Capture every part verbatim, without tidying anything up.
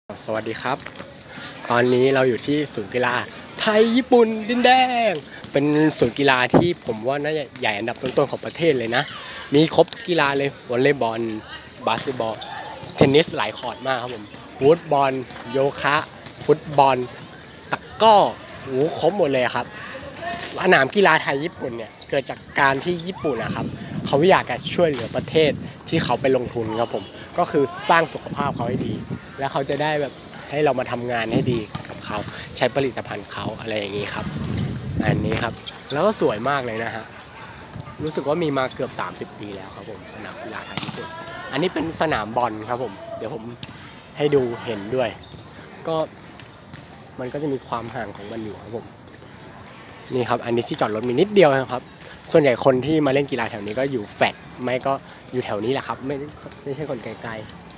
สวัสดีครับตอนนี้เราอยู่ที่ศูนย์กีฬาไทยญี่ปุ่นดินแดงเป็นศูนย์กีฬาที่ผมว่าน่าจะใหญ่อันดับต้นๆของประเทศเลยนะมีครบทุกกีฬาเลยวอลเลย์บอลบาสเกตบอลเทนนิสหลายคอร์ตมากครับผมวูดบอลโยคะฟุตบอลตะกร้อโอ้ครบหมดเลยครับสนามกีฬาไทยญี่ปุ่นเนี่ยเกิดจากการที่ญี่ปุ่นนะครับเขาอยากจะช่วยเหลือประเทศที่เขาไปลงทุนครับผมก็คือสร้างสุขภาพเขาให้ดีแล้วเขาจะได้แบบให้เรามาทำงานให้ดีกับเขาใช้ผลิตภัณฑ์เขาอะไรอย่างนี้ครับอันนี้ครับแล้วก็สวยมากเลยนะฮะรู้สึกว่ามีมาเกือบสามสิบปีแล้วครับผมสนามกีฬาไทยญี่ปุ่นอันนี้เป็นสนามบอลครับผมเดี๋ยวผมให้ดูเห็นด้วยก็มันก็จะมีความห่างของมันอยู่ครับผมนี่ครับอันนี้ที่จอดรถมีนิดเดียวนะครับส่วนใหญ่คนที่มาเล่นกีฬาแถวนี้ก็อยู่แฟลตไม่ก็อยู่แถวนี้แหละครับไม่ไม่ใช่คนไกล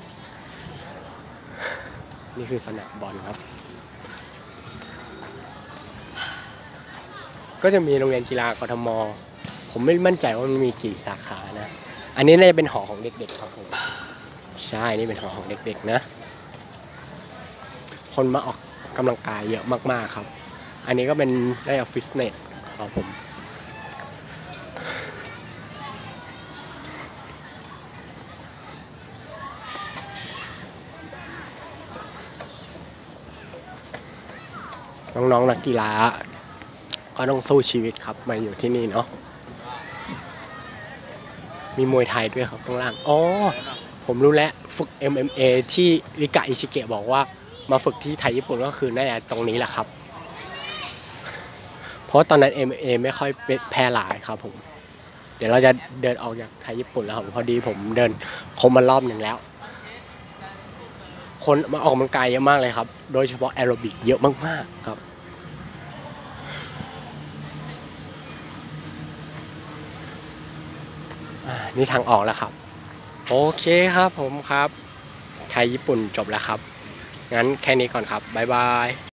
ๆนี่คือสนามบอลครับก็จะมีโรงเรียนกีฬากทม.ผมไม่มั่นใจว่ามันมีกี่สาขานะอันนี้น่าจะเป็นหอของเด็กๆครับผมใช่นี่เป็นหอของเด็กๆนะคนมาออกกำลังกายเยอะมากๆครับอันนี้ก็เป็นได้ออฟฟิศเนสครับผมน้องๆนักกีฬาก็ต้องสู้ชีวิตครับมาอยู่ที่นี่เนาะมีมวยไทยด้วยครับข้างล่างอ๋อผมรู้แล้วฝึก เอ็ม เอ็ม เอ ที่ริกะอิชิเกะบอกว่ามาฝึกที่ไทยญี่ปุ่นก็คือน่าจะตรงนี้แหละครับเพราะตอนนั้น เอ็ม เอ็ม เอ ไม่ค่อยแพร่หลายครับผมเดี๋ยวเราจะเดินออกจากไทยญี่ปุ่นแล้วครับพอดีผมเดินครบมารอบหนึ่งแล้วคนมาออกกำลังกายเยอะมากเลยครับโดยเฉพาะแอโรบิกเยอะมากๆครับนี่ทางออกแล้วครับโอเคครับผมครับไทยญี่ปุ่นจบแล้วครับงั้นแค่นี้ก่อนครับบ๊ายบาย